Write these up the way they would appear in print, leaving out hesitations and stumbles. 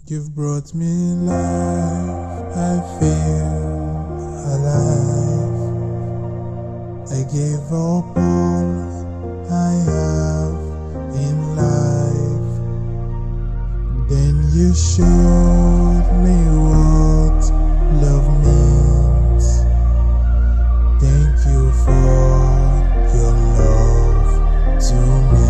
You've brought me life, I feel alive. I gave up all I have in life. Then you showed me what love means. Thank you for your love to me.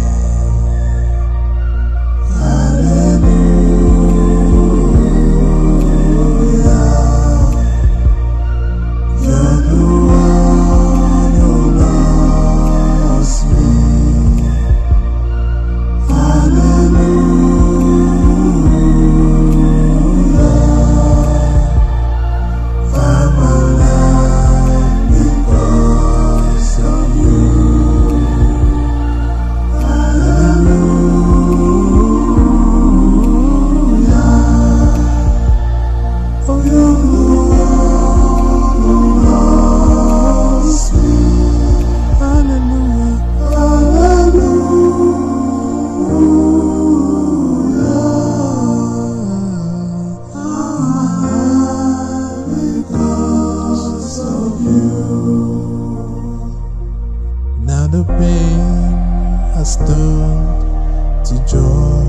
Now the pain has turned to joy.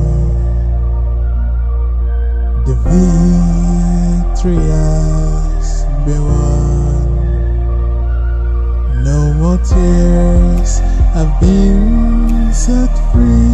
The victory has been won. No more tears, I've been set free.